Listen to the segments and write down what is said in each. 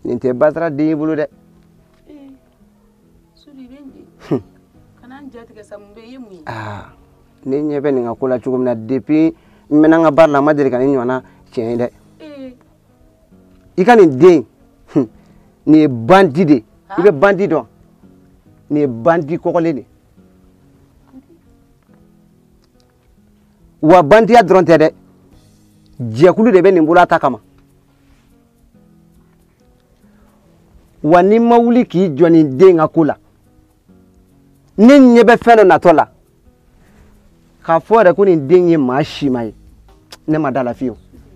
Ninte batara den bulu de. Suri benji. Kana njati ke sambe yemu. Ni nyebe ni ngakula chugumna depuis menanga barla madiri kan nyona chien de. Ikani den. Ni bandi de. Ibe bandi do. Ni bandi kokole ni. Wa bandi ya dronte de. Jekulu de be ni mbula takama. Wa ni mawuli ki joni den ngakula. Ni nyebe feno natola. Ka fora ko ni den ye ma shi mai. Ne madala fiyo.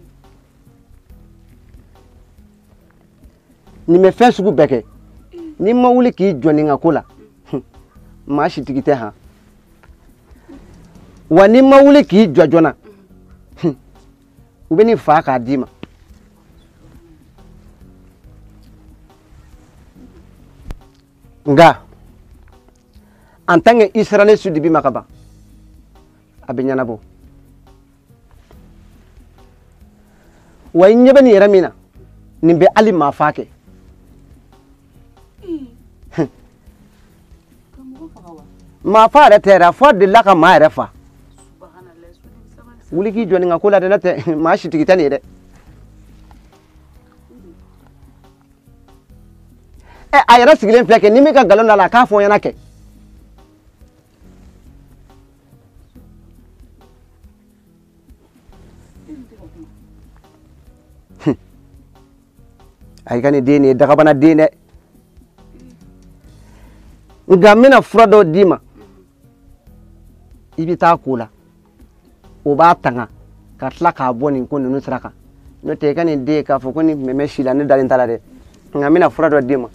Ni me fɛn sugu bɛɛ kɛ ni ma wuli k'i jɔ ni ka ko la maa si tigi tɛ han wa ni ma wuli k'i jɔ joona u bɛ ni fa k'a d'i ma nka en tant que Israël su dibi ma ka ban a bɛ ɲɛnabɔ wa i ɲɛ bɛ nin yɛrɛ min na nin bɛ hali maa fa kɛ maa fa yɛrɛ tɛ yɛrɛ fɔ delila ka maa yɛrɛ fa wuli k'i jɔ nin ka ko la dɛ n'o tɛ maa si tigi tɛ nin ye dɛ a yɛrɛ sigilen filɛ kɛ ni min ka nkalon da la a k'a fɔ n ɲɛna kɛ a ka nin den nin ye dagabana den dɛ nka n bɛna fura dɔw d'i ma i bɛ taa ko la o b'a tanga ka tila k'a bɔ nin ko ninnu sira kan n'o tɛ i ka nin den k'a fɔ ko nin mɛmɛ si la ne dalen t'a la dɛ nka n bɛna fura dɔ d'i ma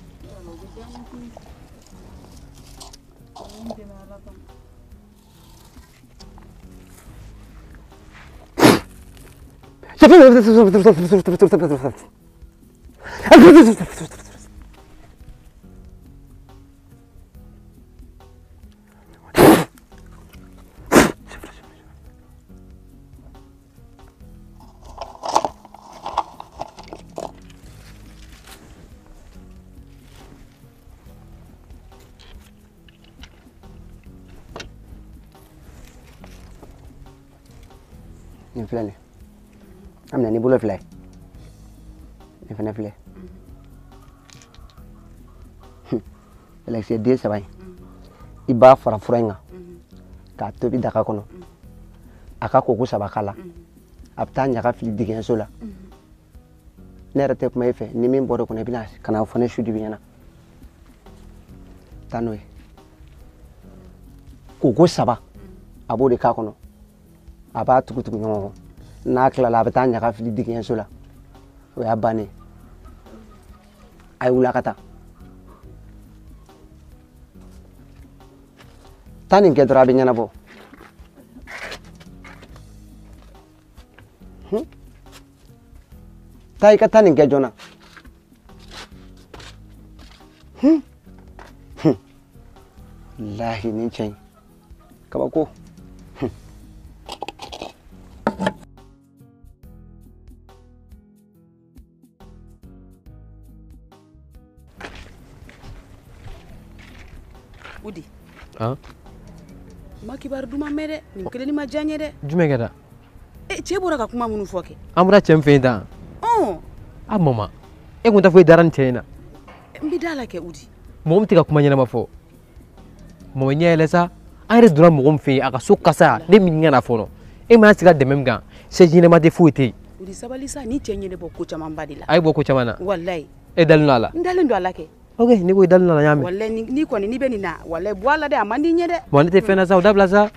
nin filɛ nin an minɛ ni bolo fila ye nin fana filɛ ɛlɛkisɛ den saba in i b'a fara fura in kan k'a tobi daga kɔnɔ a ka koko saba k'a la a bɛ taa ɲaga fili digɛnso la ne yɛrɛ tɛ kuma i fɛ ni min bɔra o kɔnɔ i bɛna ka na fɔ ne su dibi ɲɛna taa n'o ye koko saba a b'o de k'a kɔnɔ a b'a tugu ɲɔgɔn kɔ n'a tilala a bɛ taa ɲaga fili digɛnso la o y'a bannen a ye wuli a ka taa taa nin kɛ dɔrɔn a bɛ ɲɛnabɔ taa i ka taa nin kɛ joona lahi nin cɛ in kabako Udi. Ma kibar duma mere ni kelen ni ma janye de. Jume kɛra? Cɛ bɔra ka kuma minnu fɔ kɛ. An bɔra cɛ min fɛ yen tan. A mama, e kun t'a fɔ i dara nin cɛ in na. N bɛ da la kɛ Udi. Mɔgɔ min tɛ ka kuma ɲɛnama fɔ. Mɔgɔ ɲɛ yɛlɛ sa, an yɛrɛ donna mɔgɔ min fɛ yen a ka so kasa ne min ŋana fɔlɔ. E m'a sigi ka dɛmɛ min kan, sɛji ɲɛnama tɛ foyi tɛ yen. Udi sabali sa ni cɛ ɲɛ bɔ ko caman ba de la. A ye bɔ ko caman na. Wallahi. E dalen don a la. N dalen don a la kɛ. Ok, ni ko i dalen don a la n y'a mɛn. Wallahi ni kɔni ni bɛ nin na, wallahi bɔ a la dɛ a man di n ye dɛ. Bon ne tɛ fɛn na sa o dabila sa.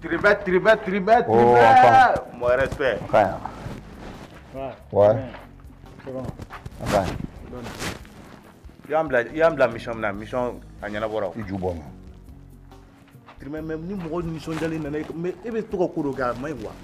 Tribet. Oh, enfin. Mon respect. Enfin. Ouais. C'est bon. Enfin. Il y a la mission, à Yanabora. Il joue bon. Même ni mɔgɔ nisɔndiyalen nana mais e bɛ to ka ko dɔ kɛ a ma ɲi quoi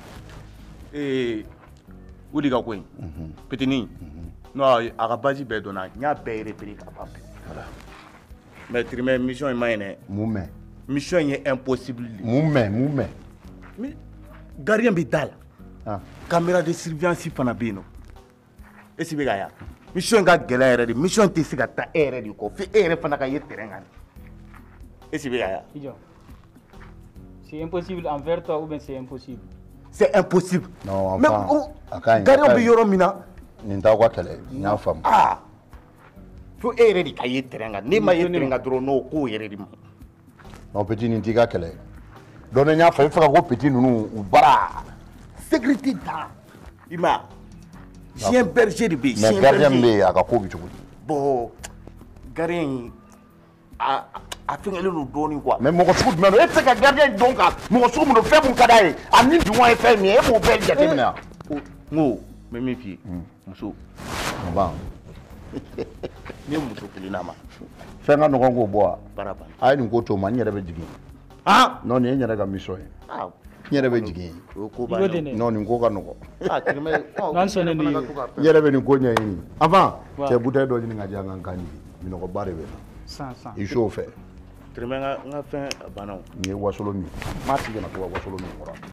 o de ka ko in petini non a ka base bɛɛ dɔnna n y'a bɛɛ repéré ka ban pewu mais Tirimɛ mission in ma ɲi dɛ Mun mɛn mission in ye impossible de mun mɛn mais gardien bɛ da la caméra de surveillance fana bɛ yen nɔ e si bɛ ka ya mission in ka gɛlɛn yɛrɛ de mission tɛ se ka taa e yɛrɛ de kɔ fo e yɛrɛ fana ka ye terrain kan e si bɛ ka ya C'est impossible envers toi ou bien c'est impossible? C'est impossible. Non, mais gardien bɛ yɔrɔ min na nin t'aw ka kɛlɛ n y'a faamu fo e yɛrɛ de ka ye terrain kan n'e ma ye terrain kan dɔrɔn n'o ko yɛrɛ de ma non petit nin t'i ka kɛlɛ donc ne y'a fɔ i bɛ fɛ ka ko petit ninnu u bara sécurité ta i ma chien berger de bɛ yen mais gardien min bɛ yen a ka ko bɛ cogo di bon gardien in a fɛngɛlen don dɔɔnin quoi mais mɔgɔ sugu jumɛn don e tɛ se ka gardien dɔn ka mɔgɔ sugu min don fɛn mun ka d'a ye a ni duguma ye fɛn min ye e b'o bɛɛ jateminɛ yan n ko n bɛ min f'i ye muso ban ne ye muso kelen d'a ma fɛn ka nɔgɔn k'o bɔ wa baara banna a ye nin ko to n ma n yɛrɛ bɛ jigin non nin ye n yɛrɛ ka mission ye n yɛrɛ bɛ jigin o ko banna non nin ko ka nɔgɔn N'an sɔnnen don i ye. n yɛrɛ bɛ nin ko ɲɛɲini avant cɛ bouteille dɔ ɲini ka di yan ka n kan jigin minɔgɔba de bɛ na San. i s'o fɛ Tirimɛ n ka fɛn banna o nin ye wasolo min maa si kana to ka wasolo min kɔrɔ